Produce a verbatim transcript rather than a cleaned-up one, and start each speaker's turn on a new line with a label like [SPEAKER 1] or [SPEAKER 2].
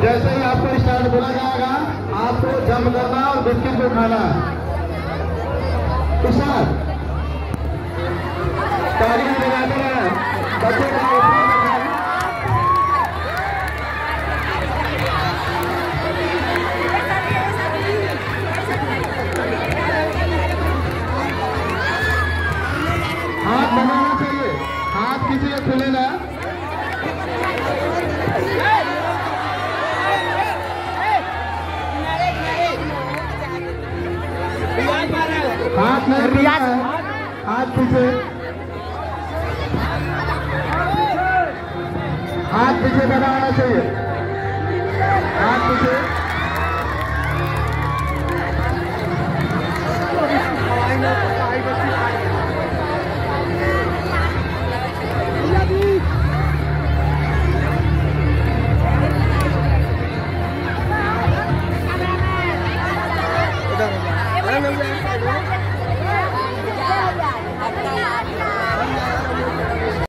[SPEAKER 1] जैसे ही आपको स्टार्ट बोला जाएगा आपको जंप करना और बिस्किट को खाना। तुषार तालियां बजाते हैं बच्चों का। हाथ बनाना चाहिए, हाथ किसी का खुले ना। हाथ नहीं खुलना है, हाथ पीछे, हाथ पीछे बनाना चाहिए, हाथ पीछे।